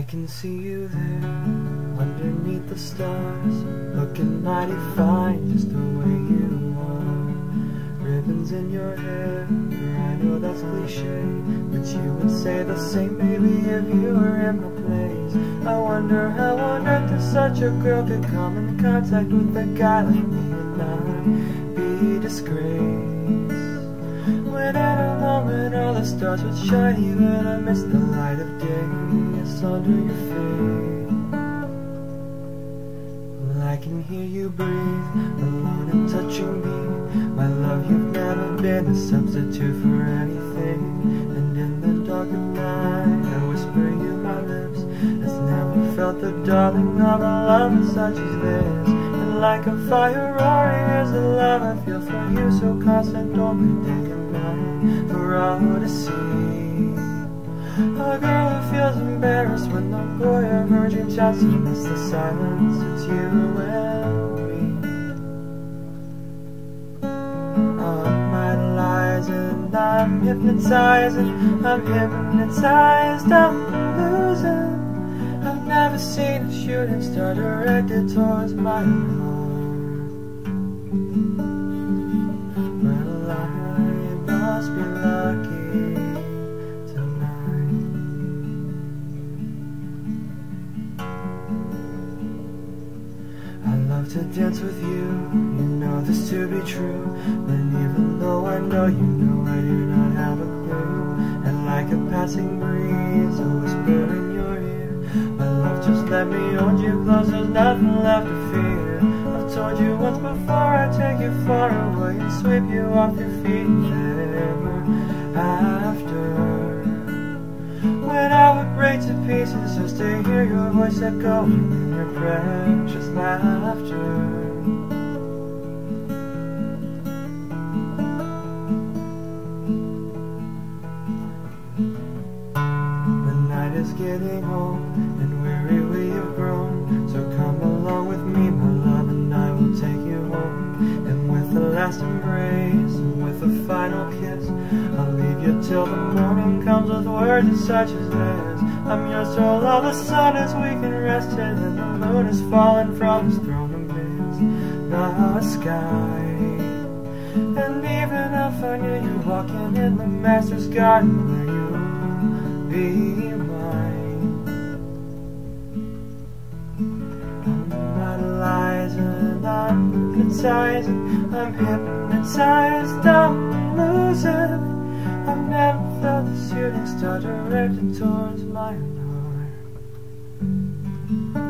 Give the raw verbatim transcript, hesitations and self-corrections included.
I can see you there, underneath the stars, looking mighty fine just the way you are. Ribbons in your hair, I know that's cliche, but you would say the same maybe if you were in my place. I wonder how on earth does such a girl could come in contact with a guy like me and not be disgraced. When in a moment all the stars would shine, even amidst the light of day, it's under your face. Well, I can hear you breathe, alone and touching me. My love, you've never been a substitute for anything. And in the dark of night, I whisper you my lips. Has never felt the darling of a love such as this. And like a fire roaring is the love I feel for you, so constant only day and night for all to see. A girl who feels embarrassed when the boy or virgin shouts and it's the silence, it's you and me. I'm idolizing, I'm hypnotizing, I'm hypnotized, I'm losing. I've never seen a shooting star directed towards my heart. Well, I must be lucky tonight. I love to dance with you, you know this to be true. But even though I know you know, I do not have a clue. And like a passing breeze, a whisper in your ear, my love, just let me hold you close, there's nothing left to fear. I've told you once before, I take you far away and sweep you off your feet ever after. When I would break to pieces just to hear your voice echoing in your precious laughter. The night is getting old and weary we have grown, so come along with me, my love, and I will take you home. And with the last embrace and with a final kiss, I'll leave you till the morning comes with words such as this. I'm yours till all the sun is weak and rested, and the moon is fallen from its throne amidst the sky. And even if I knew you walking in the master's garden, where you'll be mine. I'm idolizing, I'm hypnotizing, I'm hypnotized, I'm losing. I've never felt a shooting star directed towards my heart.